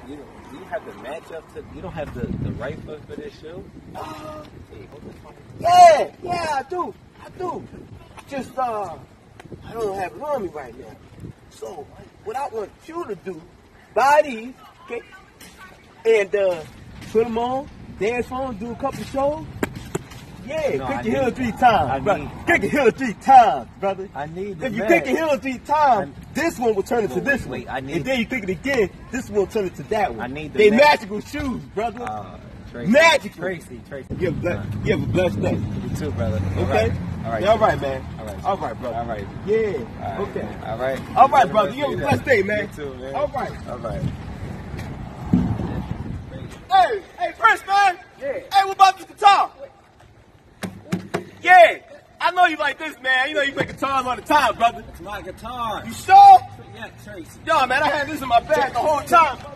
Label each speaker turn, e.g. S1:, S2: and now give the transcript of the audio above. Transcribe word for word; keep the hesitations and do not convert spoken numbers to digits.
S1: you do you have the match up to? You don't have the, the right foot for this shoe?
S2: Uh, yeah, yeah, I do. I do. Just uh, I don't have it on me right now. So what I want you to do, buy these, okay, and uh, put them on, dance on, do a couple shows. Yeah,
S1: no,
S2: click
S1: I
S2: your heel
S1: need,
S2: three times,
S1: I
S2: brother.
S1: need,
S2: Click your heel three times, brother.
S1: I need the
S2: If you
S1: match.
S2: click your heel three times, I, this one will turn into
S1: wait,
S2: this
S1: wait,
S2: one.
S1: I need,
S2: and then you click it again, this one will turn into that one.
S1: I need the
S2: They
S1: match.
S2: magical shoes, brother.
S1: Uh, Tracy,
S2: magical.
S1: Tracy, Tracy.
S2: You have, ble- you have a blessed day.
S1: You too, brother. All
S2: Okay?
S1: right. All right.
S2: Yeah, all right, man.
S1: All right.
S2: All right, brother.
S1: All right.
S2: Yeah.
S1: All right.
S2: Okay.
S1: All right.
S2: All right, brother. You have a blessed day, man.
S1: You too, man.
S2: All right.
S1: All right.
S2: Hey, hey, Prince, man.
S1: Yeah.
S2: Hey, what about this guitar? Yeah. I know you like this, man. You know you play guitars all the time, brother.
S1: It's my guitar.
S2: You sure?
S1: Yeah, Tracy.
S2: Yo, man, I had this in my bag the whole time.